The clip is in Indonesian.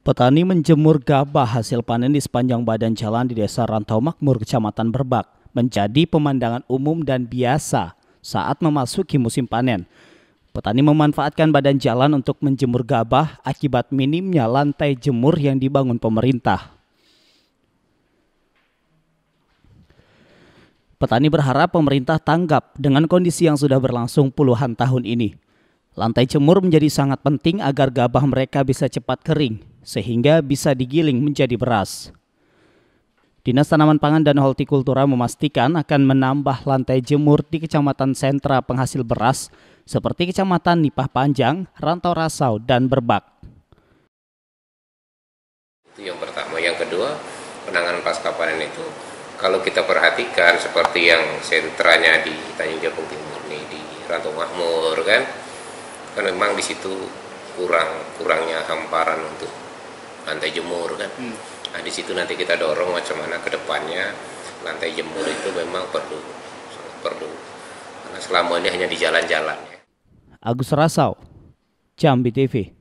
Petani menjemur gabah hasil panen di sepanjang badan jalan di Desa Rantau Makmur, Kecamatan Berbak, menjadi pemandangan umum dan biasa saat memasuki musim panen. Petani memanfaatkan badan jalan untuk menjemur gabah akibat minimnya lantai jemur yang dibangun pemerintah. Petani berharap pemerintah tanggap dengan kondisi yang sudah berlangsung puluhan tahun ini. Lantai jemur menjadi sangat penting agar gabah mereka bisa cepat kering, sehingga bisa digiling menjadi beras. Dinas Tanaman Pangan dan Hortikultura memastikan akan menambah lantai jemur di kecamatan sentra penghasil beras seperti Kecamatan Nipah Panjang, Rantau Rasau, dan Berbak. Itu yang pertama. Yang kedua, penanganan pasca panen itu kalau kita perhatikan seperti yang sentranya di Tanjung Jabung Timur nih, di Rantau Makmur kan memang di situ kurangnya hamparan untuk lantai jemur kan. Nah, di situ nanti kita dorong macam mana ke depannya lantai jemur itu memang perlu karena selama ini hanya di jalan-jalan. Agus Rasau, Jambi TV.